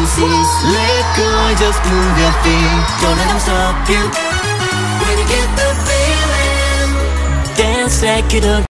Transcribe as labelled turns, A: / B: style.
A: excuses. Let go and just move your feet. Don't let them stop you. When you get the feeling, dance like you don't